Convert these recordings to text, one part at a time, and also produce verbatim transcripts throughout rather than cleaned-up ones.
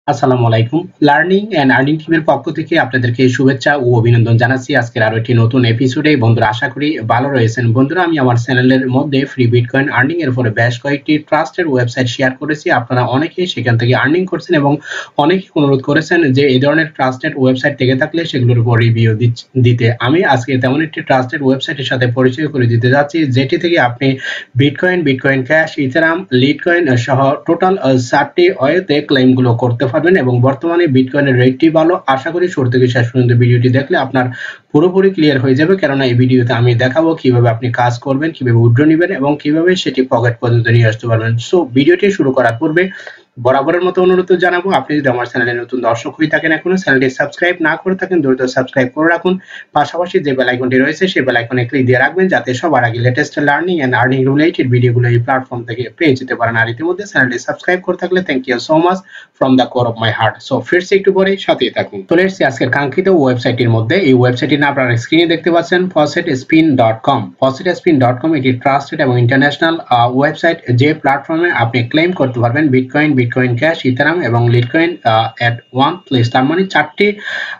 আসসালামু আলাইকুম। Learning and earning টিমের পক্ষ থেকে আপনাদেরকে শুভেচ্ছা ও অভিনন্দন জানাচ্ছি আজকের আরো একটি নতুন এপিসোডে। বন্ধুরা, আশা করি ভালো রয়েছেন। বন্ধুরা, আমি আমার চ্যানেলের মধ্যে ফ্রি বিটকয়েন আর্নিং এর উপরে বেশ কয়েকটি ট্রাস্টেড ওয়েবসাইট শেয়ার করেছি। আপনারা অনেকেই সেখান থেকে আর্নিং করছেন এবং অনেকেই অনুরোধ করেছেন যে এই ধরনের ট্রাস্টেড ওয়েবসাইট থেকে থাকলে সেগুলোর উপর রিভিউ দিতে। আমি আজকে তেমন একটি ট্রাস্টেড ওয়েবসাইটের সাথে পরিচয় করে দিতে যাচ্ছি, যেটি থেকে আপনি bitcoin, bitcoin cash, ethereum, litecoin সহ টোটাল চারটি ওয়েতে ক্লেমগুলো করতে পারবেন এবং বর্তমানে বিটকয়েনের রেটটি ভালো। আশা করি শুরু থেকে শেষ পর্যন্ত ভিডিওটি দেখলে আপনার পুরোপুরি ক্লিয়ার হয়ে যাবে, কেননা এই ভিডিওতে আমি দেখাবো কিভাবে আপনি কাজ করবেন, কিভাবে উইথড্র নেবেন এবং কিভাবে সেটি পকেট পর্যন্ত নিয়ে আসতে পারবেন। সো ভিডিওটি শুরু করার পূর্বে বরাবরের মতো অনুরোধ জানাবো, আপনি যদি আমার চ্যানেলে নতুন দর্শক হয়ে থাকেন, এখনো চ্যানেলটি সাবস্ক্রাইব না করে থাকেন, দ্রুত সাবস্ক্রাইব করে রাখুন। পাশাপাশি যে বেল আইকনটি রয়েছে সেই বেল আইকনে ক্লিক দিয়ে রাখবেন, যাতে সবার আগে latest learning and earning related ভিডিওগুলো এই প্ল্যাটফর্ম থেকে পেয়ে যেতে পারেন। আর ইতিমধ্যে চ্যানেলটি সাবস্ক্রাইব করে থাকলে thank you so much from the core of my heart. So ফিরছি একটু পরে, সাথেই থাকুন। চলে এসেছি আজকের কাঙ্ক্ষিত ওয়েবসাইটের মধ্যে। এই ওয়েবসাইটটির নাম আপনারা স্ক্রিনে দেখতে পাচ্ছেন, faucet spin dot com. Faucet spin dot com এটি ট্রাস্টেড এবং ইন্টারন্যাশনাল ওয়েবসাইট, যে প্ল্যাটফর্মে আপনি ক্লেম করতে পারবেন বিটকয়েন, বিটকয়েন ক্যাশ, ইথারাম এবং লিটকয়েন এট ওয়ান প্লেস। তার মানে চারটি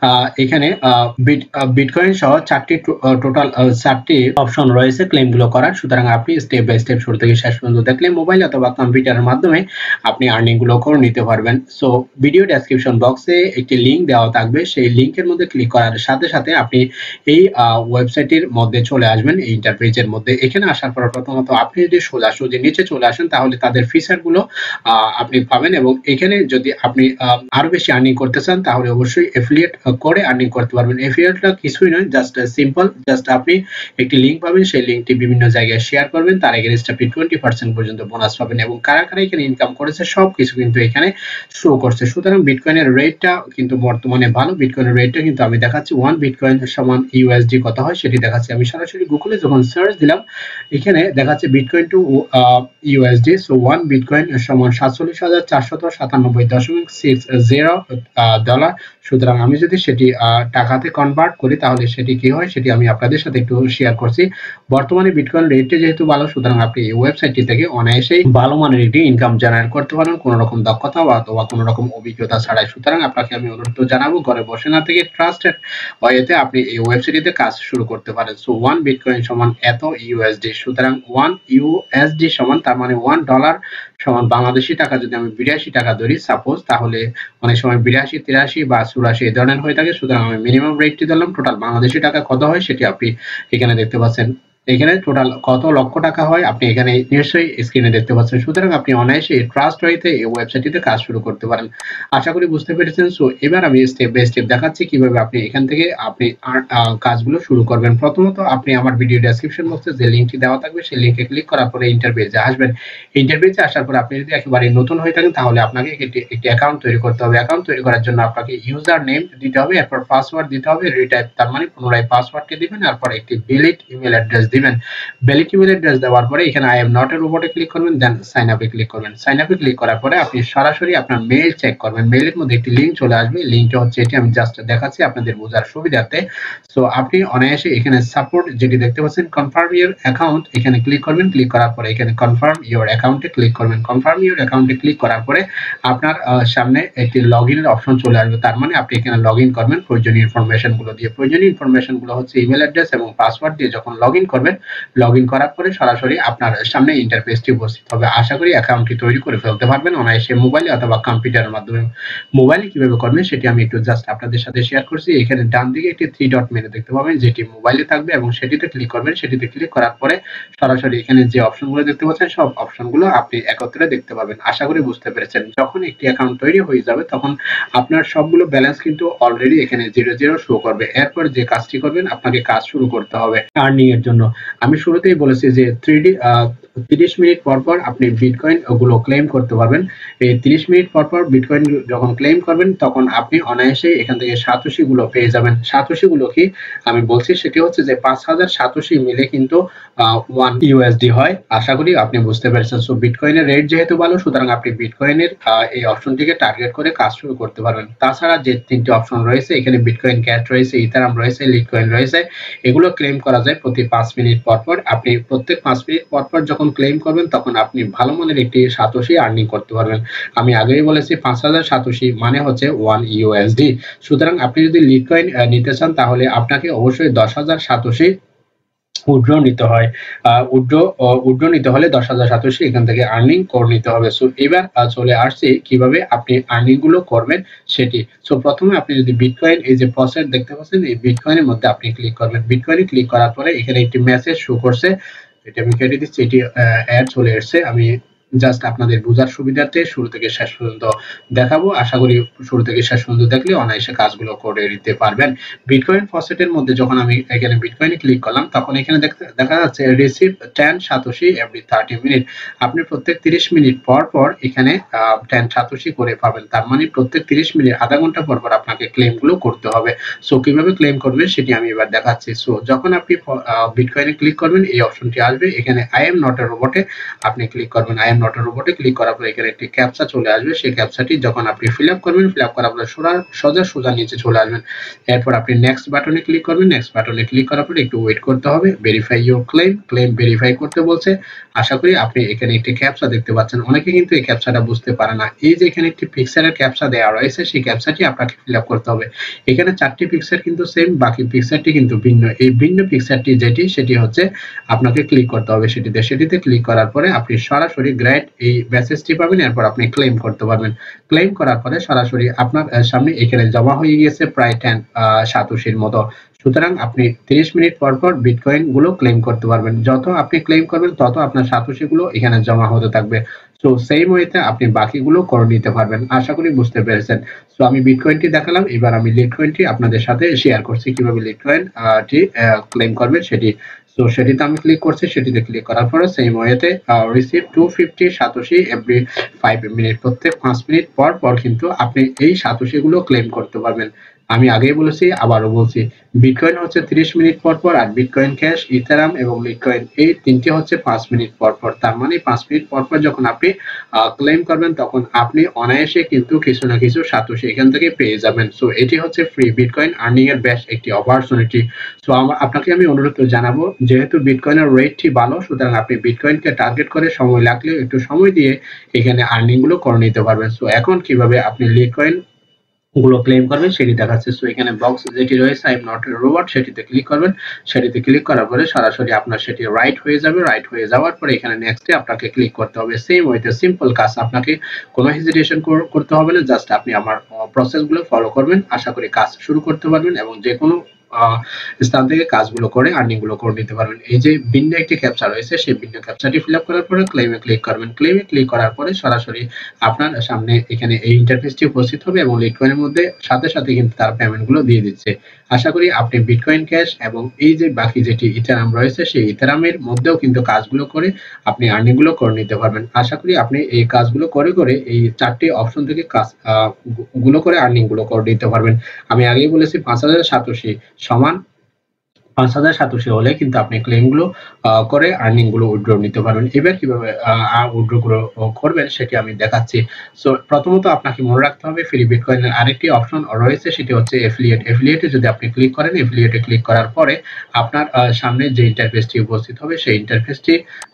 এখানে বিটকয়েন সহ চারটি টোটাল চারটি অপশন রয়েছে ক্লেম গুলো করার। সুতরাং আপনি স্টেপ বাই স্টেপ শুরু থেকে শেষ পর্যন্ত দেখলে মোবাইল অথবা কম্পিউটারের মাধ্যমে আপনি আর্নিং গুলো করে নিতে পারবেন। সো ভিডিও ডেসক্রিপশন বক্সে একটি লিংক দেওয়া থাকবে, সেই লিংকের মধ্যে ক্লিক করার সাথে সাথে আপনি এই ওয়েবসাইটের মধ্যে চলে আসবেন, এই ইন্টারফেসের মধ্যে। এখানে আসার পর প্রথমত আপনি যদি সোজাসুজি নিচে চলে আসেন, তাহলে তাদের ফিচার গুলো আপনি পাবেন এবং এখানে যদি আপনি আরো বেশি আর্নিং করতে চান, তাহলে অবশ্যই এফিলিয়েট করে আর্নিং করতে পারবেন। এফিলিয়েটটা কিছুই নয়, জাস্ট সিম্পল, জাস্ট আপনি একটি লিংক পাবেন, সেই লিংকটি বিভিন্ন জায়গায় শেয়ার করবেন, তার এগেইনস্ট আপনি টোয়েন্টি পার্সেন্ট পর্যন্ত বোনাস পাবেন এবং কারা কারা এখানে ইনকাম করেছে সবকিছু কিন্তু এখানে শো করছে। সুতরাং বিটকয়েনের রেটটা কিন্তু বর্তমানে ভালো। বিটকয়েনের রেটটা কিন্তু আমি দেখাচ্ছি, ওয়ান বিটকয়েন সমান ইউএসডি কত হয় সেটি দেখাচ্ছি। আমি সরাসরি গুগলে যখন সার্চ দিলাম, এখানে দেখাচ্ছে bitcoin to USD. So one bitcoin সমান সাতচল্লিশ হাজার চারশত সাতানব্বই দশমিক সিক্স জিরো ডলার। সুতরাং আমি যদি সেটি টাকাতে কনভার্ট করি, তাহলে সেটি কি হয় সেটি আমি আপনাদের সাথে একটু শেয়ার করছি। বর্তমানে বিটকয়েন রেটটা যেহেতু ভালো, সুতরাং আপনি এই ওয়েবসাইটটি থেকে অনায়াসেই ভালো মানের একটি ইনকাম জেনারেট করতে পারেন, কোনো রকম দক্ষতা অথবা কোনো রকম অভিজ্ঞতা ছাড়াই। সুতরাং আপনাকে আমি অনুরোধ জানাবো, ঘরে বসে না থেকে ট্রাস্টেড ওয়েতে আপনি এই ওয়েবসাইটটিতে কাজ শুরু করতে পারেন। সো ওয়ান বিটকয়েন সমান এত ইউএসডি। সুতরাং ওয়ান ইউএসডি সমান, তার মানে ওয়ান ডলার সমান বাংলাদেশি টাকা যদি আমি বিরাশি টাকা ধরি সাপোজ, তাহলে অনেক সময় বিরাশি, তিরাশি বা চুরাশি এই ধরনের হয়ে থাকে। সুতরাং আমি মিনিমাম রেটটি ধরলাম। টোটাল বাংলাদেশি টাকা কত হয় সেটি আপনি এখানে দেখতে পাচ্ছেন। এখানে টোটাল কত লক্ষ টাকা হয় আপনি এখানে নিশ্চয়ই স্ক্রিনে দেখতে পাচ্ছেন। সুতরাং আপনি অনায়াসে ট্রাস্ট হইতে এই ওয়েবসাইটটিতে কাজ শুরু করতে পারেন। আশা করি বুঝতে পেরেছেন। সো এবার আমি স্টেপ বাই স্টেপ দেখাচ্ছি কিভাবে আপনি এখান থেকে আপনি কাজগুলো শুরু করবেন। প্রথমত আপনি আমার ভিডিও ডেসক্রিপশন বক্সে যে লিংকটি দেওয়া থাকবে, সেই লিংকে ক্লিক করার পরে ইন্টারফেসে আসবেন। ইন্টারফেসে আসার পর আপনি যদি একেবারে নতুন হয়ে থাকেন, তাহলে আপনাকে একটি একটি অ্যাকাউন্ট তৈরি করতে হবে। অ্যাকাউন্ট তৈরি করার জন্য আপনাকে ইউজার নেম দিতে হবে, এরপর পাসওয়ার্ড দিতে হবে, রিটাইপ, তার মানে পুনরায় পাসওয়ার্ডটি দিবেন, এরপর একটি ভ্যালিড ইমেল অ্যাড্রেস দিবেন। ভ্যালিড ইমেল অ্যাড্রেস দেওয়ার পরে এখানে আই এম নট এর উপরে ক্লিক করবেন, দেন সাইন আপে ক্লিক করবেন। সাইন আপে ক্লিক করার পরে আপনি সরাসরি আপনার মেইল চেক করবেন। মেইলের মধ্যে একটি লিংক চলে আসবে, লিংকটা হচ্ছে এটি, আমি জাস্ট দেখাচ্ছি আপনাদের বোঝার সুবিধার্থে। সো আপনি অনায়াসে এখানে সাপোর্ট যেটি দেখতে পাচ্ছেন, কনফার্ম ইউর অ্যাকাউন্ট, এখানে ক্লিক করবেন। ক্লিক করার পরে এখানে কনফার্ম ইউর অ্যাকাউন্টে ক্লিক করবেন। কনফার্ম ইউর অ্যাকাউন্টে ক্লিক করার পরে আপনার সামনে একটি লগইনের অপশন চলে আসবে। তার মানে আপনি এখানে লগইন করবেন প্রয়োজনীয় ইনফরমেশন গুলো দিয়ে। প্রয়োজনীয় ইনফরমেশন গুলো হচ্ছে ইমেল অ্যাড্রেস এবং পাসওয়ার্ড দিয়ে যখন লগইন করবেন, লগইন করার পরে সরাসরি আপনার সামনে ইন্টারফেসটি উপস্থিত হবে। আশা করি অ্যাকাউন্টটি তৈরি করে ফেলতে পারবেন অনায়াসে মোবাইলে অথবা কম্পিউটারের মাধ্যমে। মোবাইলে কিভাবে করবেন সেটি আমি একটু জাস্ট আপনাদের সাথে শেয়ার করছি। এখানে ডান দিকে একটি থ্রি ডট মেনু দেখতে পাবেন, যেটি মোবাইলে থাকবে এবং সেটিতে ক্লিক করবেন। সেটিতে ক্লিক করার পরে সরাসরি এখানে যে অপশনগুলো দেখতে পাচ্ছেন, সব অপশনগুলো আপনি একত্রে দেখতে পাবেন। আশা করি বুঝতে পেরেছেন। যখন একটি অ্যাকাউন্ট তৈরি হয়ে যাবে, তখন আপনার সবগুলো ব্যালেন্স কিন্তু অলরেডি এখানে জিরো জিরো শো করবে। এরপর যে কাজটি করবেন, আপনাকে কাজ শুরু করতে হবে আর্নিং এর জন্য। আমি শুরুতেই বলেছি যে থ্রিডি তিরিশ মিনিট পর পর আপনি বিটকয়েন ওগুলো ক্লেম করতে পারবেন। এই তিরিশ মিনিট পর পর বিটকয়েন যখন ক্লেম করবেন, তখন আপনি অনায়াসে এখান থেকে সাতোশি গুলো পেয়ে যাবেন। সাতোশি গুলো কি আমি বলছি, সেটি হচ্ছে যে পাঁচ হাজার সাতোশি মিলে কিন্তু ওয়ান ইউএসডি হয়। আশা করি আপনি বুঝতে পেরেছেন। সো বিটকয়েনের রেট যেহেতু ভালো, সুতরাং আপনি বিটকয়েনের এই অপশনটিকে টার্গেট করে কাজ শুরু করতে পারবেন। তাছাড়া যে তিনটি অপশন রয়েছে, এখানে বিটকয়েন ক্যাশ রয়েছে, ইথারাম রয়েছে, লিটকয়েন রয়েছে, এগুলো ক্লেম করা যায় প্রতি পাঁচ মিনিট পর পর। আপনি প্রত্যেক পাঁচ মিনিট পর পর যখন যখন ক্লেম করবেন তখন আপনি ভালো মানের একটি সাতোশি আর্নিং করতে পারবেন। আমি আগেই বলেছি পাঁচ হাজার সাতোশি মানে হচ্ছে ওয়ান ইউএসডি। সুতরাং আপনি যদি লিটকয়েন নিতে চান তাহলে আপনাকে অবশ্যই দশ হাজার সাতোশি উইথড্র নিতে হয়। উইথড্র উইথড্র নিতে হলে দশ হাজার সাতোশি এখান থেকে আর্নিং করে নিতে হবে। সো এবার চলে আসছি কিভাবে আপনি আর্নিং গুলো করবেন সেটি। সো প্রথমে আপনি যদি বিটকয়েন এই যে প্রসেস দেখতে পাচ্ছেন এই বিটকয়েনের মধ্যে আপনি ক্লিক করবেন। বিটকয়েনে ক্লিক করার পরে এখানে একটি মেসেজ শো করছে, এটা আমি কেটে দিচ্ছি, এটি অ্যাড চলে এসেছে। আমি জাস্ট আপনাদের বোঝার সুবিধার্থে শুরু থেকে শেষ পর্যন্ত দেখাবো। আশা করি শুরু থেকে শেষ পর্যন্ত দেখলে অনায়াসে কাজগুলো করে নিতে পারবেন। বিটকয়েন ফসেটের মধ্যে যখন আমি এখানে বিটকয়েনে ক্লিক করলাম তখন এখানে দেখা যাচ্ছে receive ten satoshi every thirty minute. আপনি প্রত্যেক তিরিশ মিনিট পর পর এখানে টেন সাতোশি করে পাবেন। তার মানে প্রত্যেক তিরিশ মিনিট আধা ঘন্টা পর পর আপনাকে ক্লেমগুলো করতে হবে। সো কিভাবে ক্লেম করবেন সেটি আমি এবার দেখাচ্ছি। সো যখন আপনি বিটকয়েনে ক্লিক করবেন এই অপশনটি আসবে, এখানে আই এম নট এ রোবটে আপনি ক্লিক করবেন। আই এম নট এ রোবটে ক্লিক করার পর এখানে একটি ক্যাপচা চলে আসবে। সেই ক্যাপচাটি যখন আপনি ফিল আপ করবেন, ফিল আপ করার পর সোজা সোজা নিচে চলে আসবেন। এরপর আপনি নেক্সট বাটনে ক্লিক করবেন। নেক্সট বাটনে ক্লিক করার পর একটু ওয়েট করতে হবে। Verify your claim, claim verify করতে বলছে। আশা করি আপনি এখানে একটি ক্যাপচা দেখতে পাচ্ছেন। অনেকে কিন্তু এই ক্যাপচাটা বুঝতে পারে না। এই যে এখানে একটি পিক্সেলের ক্যাপচা দেওয়া রয়েছে সেই ক্যাপচাটি আপনাকে ফিল আপ করতে হবে। এখানে চারটি পিক্সেল কিন্তু সেম, বাকি পিক্সেলটি কিন্তু ভিন্ন। এই ভিন্ন পিক্সেলটি যেটি সেটি হচ্ছে আপনাকে ক্লিক করতে হবে সেটিতে। সেটিতে ক্লিক করার পরে আপনি সরাসরি গ্রেড এই মেসেজটি পাবেন। এরপর আপনি ক্লেম করতে পারবেন। ক্লেম করার পরে সরাসরি আপনার সামনে এখানে জমা হয়ে গিয়েছে প্রায় টেন সাতোশির মতো। সুতরাং আপনি তিরিশ মিনিট পর পর বিটকয়েন গুলো ক্লেম করতে পারবেন। যত আপনি ক্লেম করবেন তত আপনার সাতোশি গুলো এখানে জমা হতে থাকবে। সো সেম ওয়েতে আপনি বাকিগুলো করে নিতে পারবেন। আশা করি বুঝতে পেরেছেন। সো আমি বিটকয়েনটি দেখালাম, এবার আমি লিটকয়েনটি আপনাদের সাথে শেয়ার করছি কিভাবে লিটকয়েন টি ক্লেম করবেন সেটি। তো সেটিতে আমি ক্লিক করছি। সেটিতে ক্লিক করার পরে সেম ওয়েতে receive two fifty satoshi every five minute, প্রত্যেক পাঁচ মিনিট পর পর কিন্তু আপনি এই সাতোশি গুলো ক্লেম করতে পারবেন। আমি আগেই বলেছি আবারও বলছি, বিটকয়েন হচ্ছে তিরিশ মিনিট পর পর, আর বিটকয়েন ক্যাশ, ইথারাম এবং লিটকয়েন এই তিনটি হচ্ছে পাঁচ মিনিট পর পর। তার মানে পাঁচ মিনিট পর পর যখন আপনি ক্লেম করবেন তখন আপনি অনায়াসে কিন্তু কিছু না কিছু সাতোশি এখান থেকে পেয়ে যাবেন। সো এটি হচ্ছে ফ্রি বিটকয়েন আর্নিং এর বেস্ট একটি অপরচুনিটি। সো আপনাকে আমি অনুরোধ জানাবো, যেহেতু বিটকয়েনের রেটটি ভালো সুতরাং আপনি বিটকয়েনকে টার্গেট করে সময় লাগলেও একটু সময় দিয়ে এখানে আর্নিং গুলো করে নিতে পারবেন। সো এখন কিভাবে আপনি লিটকয়েন গুলো ক্লেম করবেন সেটি দেখাচ্ছে। সো এখানে বক্স যেটি রয়েছে I'm not a robot সেটিতে ক্লিক করবেন। সেটিতে ক্লিক করার পরে সরাসরি আপনার সেটি রাইট হয়ে যাবে। রাইট হয়ে যাওয়ার পরে এখানে নেক্সটে আপনাকে ক্লিক করতে হবে। সেম ওয়েতে সিম্পল কাজ, আপনাকে কোনো হেজিটেশন করতে হবে না, জাস্ট আপনি আমার প্রসেসগুলো ফলো করবেন। আশা করি কাজ শুরু করতে পারবেন এবং যে কোনো স্থান থেকে কাজগুলো করে আর্নিং গুলো করে নিতে পারবেন। এই যে ভিন্ন একটি ক্যাপচা রয়েছে সেই ভিন্ন ক্যাপচাটি ফিল আপ করার পরে ক্লেমে ক্লিক করবেন। ক্লেমে ক্লিক করার পরে সরাসরি আপনার সামনে এখানে এই ইন্টারফেসটি উপস্থিত হবে এবং লিটকয়েনের মধ্যে সাথে সাথে কিন্তু তার পেমেন্ট গুলো দিয়ে দিচ্ছে। আশা করি আপনি বিটকয়েন ক্যাশ এবং এই যে বাকি যেটি ইথারাম রয়েছে সেই ইথারামের মধ্যেও কিন্তু কাজগুলো করে আপনি আর্নিং গুলো করে নিতে পারবেন। আশা করি আপনি এই কাজগুলো করে করে এই চারটি অপশন থেকে কাজ গুলো করে আর্নিং গুলো করে নিতে পারবেন। আমি আগেই বলেছি পাঁচ হাজার সাতোশি সমান পাঁচ হাজার সাতোশি হলে কিন্তু আপনি ক্লেম গুলো করে আর্নিং গুলো উইথড্র নিতে পারবেন। এবার কিভাবে উইথড্র গুলো করবেন সেটি আমি দেখাচ্ছি। সো প্রথমত আপনাকে মনে রাখতে হবে ফ্রি বিটকয়েনের আরেকটি অপশন রয়েছে, সেটি হচ্ছে এফিলিয়েট। এফিলিয়েটে যদি আপনি ক্লিক করেন, এফিলিয়েটে ক্লিক করার পরে আপনার সামনে যে ইন্টারফেসটি উপস্থিত হবে সেই ইন্টারফেসটি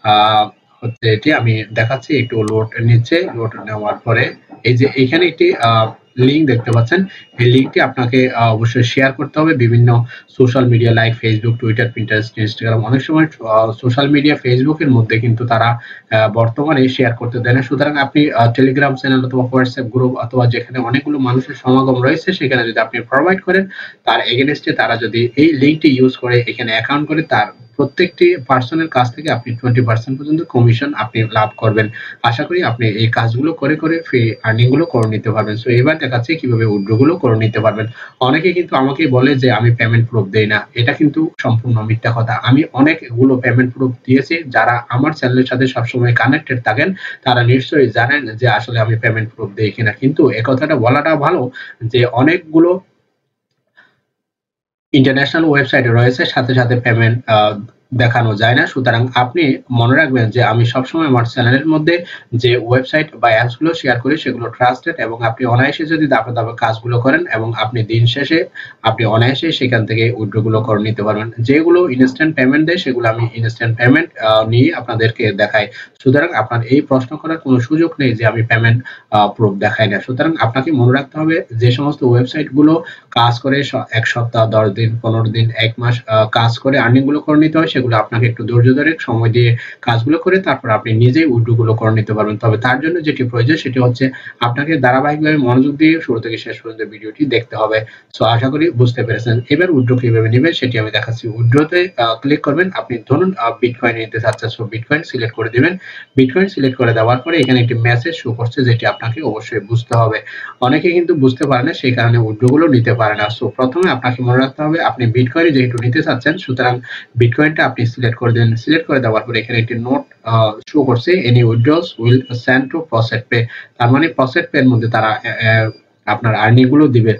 হচ্ছে এটি। আমি দেখাচ্ছি, একটু লোড নিচ্ছে। লোড নেওয়ার পরে এই যে এখানে একটি লিঙ্ক দেখতে পাচ্ছেন, এই লিঙ্কটি আপনাকে অবশ্যই শেয়ার করতে হবে বিভিন্ন social media like Facebook, Twitter, Pinterest, Instagram. অনেক সময় সোশ্যাল মিডিয়া ফেসবুকের মধ্যে কিন্তু তারা বর্তমানে শেয়ার করতে দেয় না। সুতরাং আপনি টেলিগ্রাম চ্যানেল অথবা হোয়াটসঅ্যাপ গ্রুপ অথবা যেখানে অনেকগুলো মানুষের সমাগম রয়েছে সেখানে যদি আপনি প্রোভাইড করেন, তার এগেইনস্টে তারা যদি এই লিঙ্কটি ইউজ করে এখানে অ্যাকাউন্ট করে, তার প্রত্যেকটি পার্সনের কাছ থেকে আপনি টোয়েন্টি পার্সেন্ট পর্যন্ত কমিশন আপনি লাভ করবেন। আশা করি আপনি এই কাজগুলো করে করে ফ্রি আর্নিং গুলো করে নিতে পারবেন। সো এবার দেখাচ্ছি কিভাবে উইথড্র গুলো করে নিতে পারবেন। অনেকে কিন্তু আমাকে বলে যে আমি পেমেন্ট প্রুফ দেই না, এটা কিন্তু সম্পূর্ণ মিথ্যা কথা। আমি অনেকগুলো পেমেন্ট প্রুফ দিয়েছি। যারা আমার চ্যানেলের সাথে সবসময় কানেক্টেড থাকেন তারা নিশ্চয়ই জানেন যে আসলে আমি পেমেন্ট প্রুফ দেই কিনা। কিন্তু এই কথাটা বলাটা ভালো যে অনেকগুলো ইন্টারন্যাশনাল ওয়েবসাইট রয়েছে সাথে সাথে পেমেন্ট দেখানো যায় না। সুতরাং আপনি মনে রাখবেন যে আমি সবসময় আমার চ্যানেলের মধ্যে যে ওয়েবসাইট বা অ্যাপস গুলো শেয়ার করি সেগুলো ট্রাস্টেড, এবং আপনি অনায়াসে যদি ধাপে ধাপে কাজগুলো করেন এবং আপনি দিন শেষে আপনি অনায়াসে সেখান থেকে উইথড্র গুলো করে নিতে পারবেন। যেগুলো ইনস্ট্যান্ট পেমেন্ট দেয় সেগুলো আমি ইনস্ট্যান্ট পেমেন্ট নিয়ে আপনাদেরকে দেখাই। সুতরাং আপনার এই প্রশ্ন করার কোনো সুযোগ নেই যে আমি পেমেন্ট প্রুফ দেখাই না। সুতরাং আপনাকে মনে রাখতে হবে যে সমস্ত ওয়েবসাইট গুলো কাজ করে এক সপ্তাহ, দশ দিন, পনেরো দিন, এক মাস কাজ করে আর্নিং গুলো করে নিতে হয়, সেগুলো আপনাকে একটু ধৈর্য ধরে সময় দিয়ে কাজগুলো করে তারপর আপনি নিজেই উইথড্র গুলো করে নিতে পারবেন। তবে তার জন্য যেটি প্রয়োজন সেটি হচ্ছে আপনাকে ধারাবাহিকভাবে মনোযোগ দিয়ে শুরু থেকে শেষ পর্যন্ত ভিডিওটি দেখতে হবে। সো আশা করি বুঝতে পেরেছেন। এবার উইথড্র কিভাবে নেবেন সেটি আমি দেখাচ্ছি। উইথড্রতে ক্লিক করবেন। আপনি ধরুন বিটকয়েন নিতে চাচ্ছেন, সো বিটকয়েন সিলেক্ট করে দিবেন। বিটকয়েন সিলেক্ট করে দেওয়ার পরে এখানে একটি মেসেজ শো করছে যেটি আপনাকে অবশ্যই বুঝতে হবে। অনেকে কিন্তু বুঝতে পারে না, সেই কারণে উইথড্র গুলো নিতে পারে না। সো প্রথমে আপনাকে মনে রাখতে হবে আপনি বিটকয়েন যেহেতু নিতে চাচ্ছেন, সুতরাং বিটকয়েনটা আপনি সিলেক্ট করে দেন। সিলেক্ট করে দেওয়ার পরে এখানে একটি নোট শো করছে, any withdrawals will send to process pay. তার মানে প্রসেস পে এর মধ্যে তারা আপনার আর্নিং গুলো দিবে।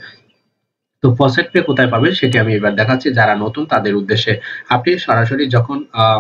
তো প্রসেস পে কোথায় পাবে সেটি আমি এবার দেখাচ্ছি যারা নতুন তাদের উদ্দেশ্যে। আপনি সরাসরি যখন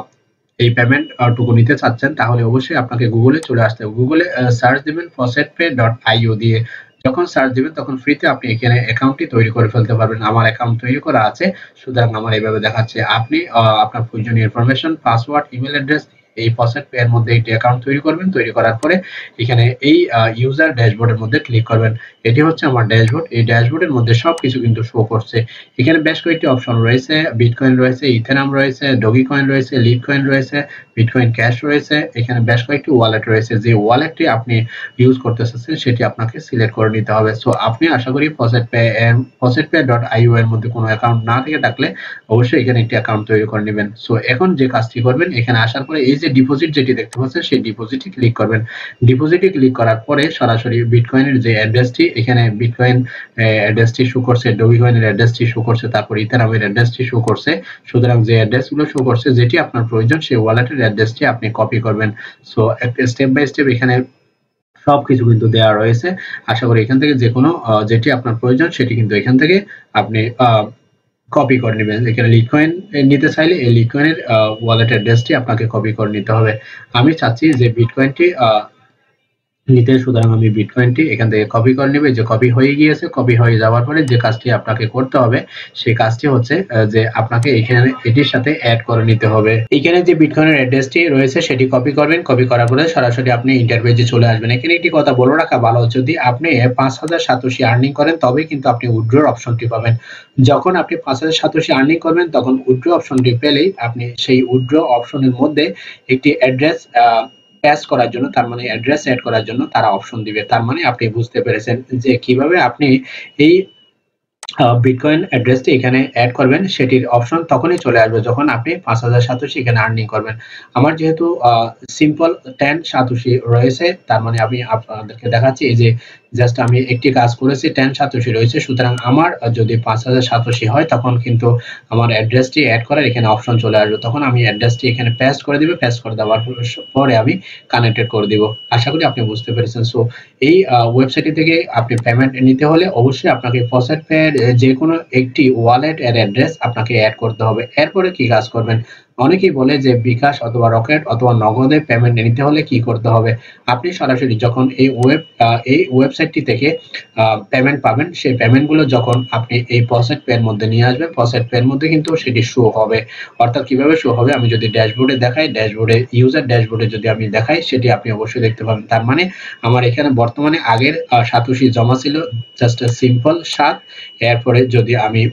এই পেমেন্ট টুকু নিতে চাচ্ছেন তাহলে অবশ্যই আপনাকে গুগলে চলে আসতে হবে। গুগলে সার্চ দিবেন প্রসেস পে ডট আইও দিয়ে। যখন সার্চ দিবেন তখন ফ্রিতে আপনি এখানে অ্যাকাউন্টটি তৈরি করে ফেলতে পারবেন। আমার অ্যাকাউন্ট তৈরি করা আছে, সুতরাং আমার এইভাবে দেখাচ্ছে। আপনি আপনার প্রয়োজনীয় ইনফরমেশন, পাসওয়ার্ড, ইমেল অ্যাড্রেস এই প্রসেস পে এর মধ্যে একটি অ্যাকাউন্ট তৈরি করবেন। তৈরি করার পরে এখানে এই ইউজার ড্যাশবোর্ডের মধ্যে ক্লিক করবেন। এটি হচ্ছে আমার ড্যাশবোর্ড। এই ড্যাশবোর্ডের মধ্যে সবকিছু কিন্তু শো করছে। এখানে বেশ কয়েকটি অপশন রয়েছে, বিটকয়েন রয়েছে, ইথেরিয়াম রয়েছে, ডগি কয়েন রয়েছে, লিড কয়েন রয়েছে, বিটকয়েন ক্যাশ রয়েছে। এখানে বেশ কয়েকটি ওয়ালেট রয়েছে। যে ওয়ালেটটি আপনি ইউজ করতে চাচ্ছেন সেটি আপনাকে সিলেক্ট করে নিতে হবে। সো আপনি আশা করি process pay process pay dot IO এর মধ্যে কোনো অ্যাকাউন্ট না থেকে থাকলে অবশ্যই এখানে একটি অ্যাকাউন্ট তৈরি করে নেবেন। সো এখন যে কাজটি করবেন, এখানে আসার পরে এই যে ডিপোজিট যেটি দেখতে পাচ্ছেন সেই ডিপোজিটে ক্লিক করবেন। ডিপোজিটে ক্লিক করার পরে সরাসরি বিটকয়েনের যে অ্যাড্রেসটি, এখানে বিটকয়েন অ্যাড্রেসটি শো করছে, ডগি কয়েনের অ্যাড্রেসটি শো করছে, তারপর ইথেরিয়ামের অ্যাড্রেসটি শো করছে। সুতরাং যে অ্যাড্রেসগুলো শো করছে যেটি আপনার প্রয়োজন সেই ওয়ালেটের অ্যাড্রেসটি আপনি কপি করবেন। সো একটা স্টেপ বাই স্টেপ এখানে সবকিছু কিন্তু দেওয়া রয়েছে। আশা করি এখান থেকে যে কোনো যেটি আপনার প্রয়োজন সেটি কিন্তু এখান থেকে আপনি কপি করে নেবেন। এখানে লিটকয়েন নিতে চাইলে এই লিটকয়েনের ওয়ালেট অ্যাড্রেসটি আপনাকে কপি করে নিতে হবে। আমি চাচ্ছি যে বিটকয়েনটি নিতে, সুতরাং আমি বিটকয়েনটি এখান থেকে কপি করে নেব। যে কপি হয়ে গিয়েছে, কপি হয়ে যাওয়ার পরে যে কাজটি আপনাকে করতে হবে সেই কাজটি হচ্ছে যে আপনাকে এখানে এটির সাথে অ্যাড করে নিতে হবে। এখানে যে বিটকয়েনের অ্যাড্রেসটি রয়েছে সেটি কপি করবেন। কপি করার পরে সরাসরি আপনি ইন্টারফেসে চলে আসবেন। এখানে একটি কথা বলে রাখা ভালো, যদি আপনি পাঁচ হাজার সাতোশি আর্নিং করেন তবে কিন্তু আপনি উইথড্রর অপশনটি পাবেন। যখন আপনি পাঁচ হাজার সাতোশি আর্নিং করবেন তখন উইথড্র অপশনটি পেলেই আপনি সেই উইথড্র অপশনের মধ্যে একটি অ্যাড্রেস পেস্ট করার জন্য, তার মানে অ্যাড্রেস এড করার জন্য তারা অপশন দিবে। তার মানে আপনি বুঝতে পেরেছেন যে কিভাবে আপনি এই বিটকয়েন অ্যাড্রেসটি এখানে অ্যাড করবেন। সেটির অপশন তখনই চলে আসবে যখন আপনি পাঁচ হাজার সাতোশি এখানে আর্নিং করবেন। আমার যেহেতু সিম্পল টেন সাতোশি রয়েছে, তার মানে আমি আপনাদেরকে দেখাচ্ছি এই যে জাস্ট আমি একটি কাজ করেছি, টেন সাতোশি রয়েছে। সুতরাং আমার যদি পাঁচ হাজার সাতোশি হয় তখন কিন্তু আমার অ্যাড্রেসটি অ্যাড করার এখানে অপশন চলে আসবে। তখন আমি অ্যাড্রেসটি এখানে পেস্ট করে দিব। পেস্ট করে দেওয়ার পরে আমি কানেক্টেড করে দিব। আশা করি আপনি বুঝতে পেরেছেন। সো এই ওয়েবসাইট থেকে আপনি পেমেন্ট নিতে হলে অবশ্যই আপনাকে প্রসেস পে যে কোনো একটি ওয়ালেট এর অ্যাড্রেস আপনাকে অ্যাড করতে হবে। এরপরে কি কাজ করবেন? অনেকেই বলে যে বিকাশ অথবা রকেট অথবা নগদে পেমেন্ট নিতে হলে কি করতে হবে? আপনি সরাসরি যখন এই ওয়েব এই ওয়েবসাইটটি থেকে পেমেন্ট পাবেন, সেই পেমেন্টগুলো যখন আপনি এই প্রসেস পে এর মধ্যে নিয়ে আসবেন, প্রসেস পে এর মধ্যে কিন্তু সেটি শো হবে। অর্থাৎ কিভাবে শো হবে? আমি যদি ড্যাশবোর্ডে দেখাই, ড্যাশবোর্ডে ইউজার ড্যাশবোর্ডে যদি আমি দেখাই সেটি আপনি অবশ্যই দেখতে পাবেন। তার মানে আমার এখানে বর্তমানে আগের সাতোশি জমা ছিল, জাস্ট সিম্পল সাত। এরপরে যদি আমি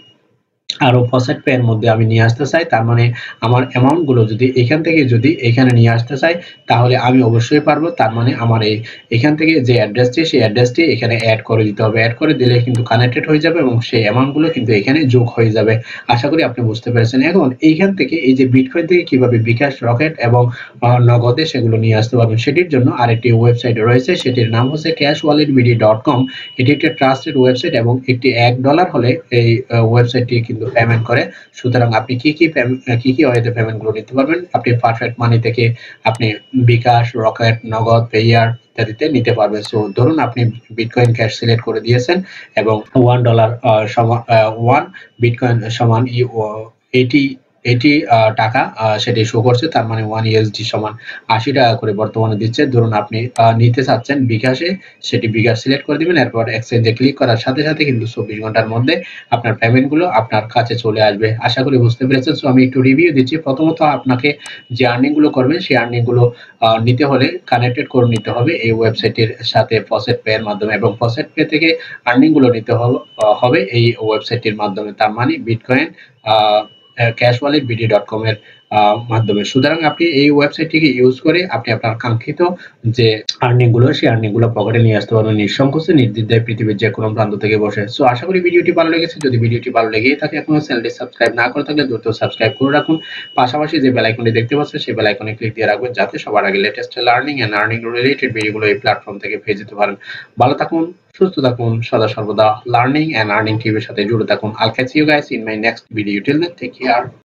আরো প্রসেস পে এর মধ্যে আমি নিয়ে আসতে চাই, তার মানে আমার অ্যামাউন্ট গুলো যদি এখান থেকে যদি এখানে নিয়ে আসতে চাই তাহলে আমি অবশ্যই পারবো। তার মানে আমার এই এখান থেকে যে অ্যাড্রেসটি সেই অ্যাড্রেসটি এখানে অ্যাড করে দিতে হবে। অ্যাড করে দিলে কিন্তু কানেক্টেড হয়ে যাবে এবং সেই অ্যামাউন্ট গুলো কিন্তু এখানে যোগ হয়ে যাবে। আশা করি আপনি বুঝতে পেরেছেন। এখন এইখান থেকে এই যে বিটকয়েন থেকে কিভাবে বিকাশ, রকেট এবং নগদে সেগুলো নিয়ে আসতে পারবেন সেটির জন্য আরেকটি ওয়েবসাইট রয়েছে, সেটির নাম হচ্ছে cash wallet BD dot com. এটি একটি ট্রাস্টেড ওয়েবসাইট এবং একটি এক ডলার হলে এই ওয়েবসাইটটি কিন্তু পেমেন্ট করে। সুতরাং আপনি কি কি কি কি ওয়েতে পেমেন্ট গুলো নিতে পারবেন? আপনি পারফেক্ট মানি থেকে আপনি বিকাশ, রকেট, নগদ, পেয়ার ইত্যাদিতে নিতে পারবেন। সো ধরুন আপনি বিটকয়েন ক্যাশ সিলেক্ট করে দিয়েছেন এবং ওয়ান ডলার সমান ওয়ান বিটকয়েন সমান এইটি এটি টাকা সেটি শো করছে, তার মানে ওয়ান ইউএসডি সমান আশি টাকা করে বর্তমানে দিচ্ছে। ধরুন আপনি নিতে চাচ্ছেন বিকাশে, সেটি বিকাশ সিলেক্ট করে দিবেন, এরপর এক্সচেঞ্জে ক্লিক করার সাথে সাথে কিন্তু চব্বিশ ঘন্টার মধ্যে আপনার পেমেন্টগুলো আপনার কাছে চলে আসবে। আশা করি বুঝতে পেরেছেন। সো আমি একটু রিভিউ দিচ্ছি। প্রথমত আপনাকে যে আর্নিংগুলো করবেন সেই আর্নিংগুলো নিতে হলে কানেক্টেড করে নিতে হবে এই ওয়েবসাইটের সাথে ফসেট পে এর মাধ্যমে, এবং ফসেট পে থেকে আর্নিংগুলো নিতে হবে এই ওয়েবসাইটের মাধ্যমে, তার মানে bitcoin cash wallet BD dot com এর মাধ্যমে। সুতরাং আপনি এই ওয়েবসাইটটিকে ইউজ করে আপনি আপনার কাঙ্ক্ষিত যে আর্নিং গুলো সেই আর্নিং গুলো পকেটে নিয়ে আসতে পারবেন নিঃসংকোচে, নির্দ্বিধায় পৃথিবীর যে কোনো প্রান্ত থেকে বসে। সো আশা করি ভিডিওটি ভালো লেগেছে। যদি ভিডিওটি ভালো লেগেই থাকে, এখনো চ্যানেলটি সাবস্ক্রাইব না করে থাকলে দ্রুত সাবস্ক্রাইব করে রাখুন। পাশাপাশি যে বেল আইকনটি দেখতে পাচ্ছেন সেই বেল আইকনে ক্লিক দিয়ে রাখবেন, যাতে সবার আগে latest learning and earning related ভিডিওগুলো এই প্ল্যাটফর্ম থেকে পেয়ে যেতে পারেন। ভালো থাকুন, সুস্থ থাকুন, সদা সর্বদা লার্নিং এন্ড আর্নিং টিভির সাথে জুড়ে থাকুন। I'll catch you guys in my next video. Till then, take care.